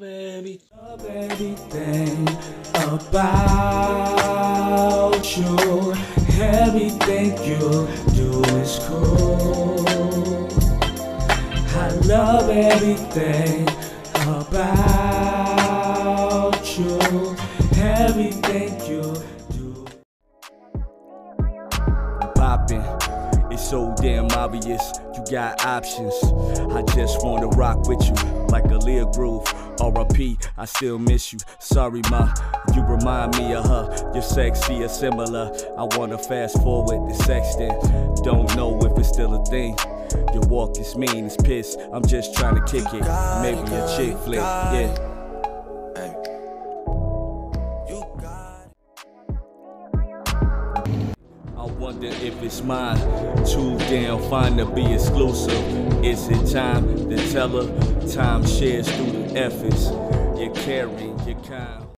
Baby, love everything about you. Everything you do is cool. I love everything about you. Everything you do. Poppin', it's so damn obvious. You got options. I just wanna rock with you like a Lear groove. R.I.P. I still miss you. Sorry, ma. You remind me of her. You're sexy or similar. I wanna fast forward the sexting. Don't know if it's still a thing. Your walk is mean, it's piss. I'm just trying to kick it. Maybe a chick flick, yeah. I wonder if it's mine. Too damn fine to be exclusive. Is it time to tell her? Time shares through the efforts. You're caring, you're kind.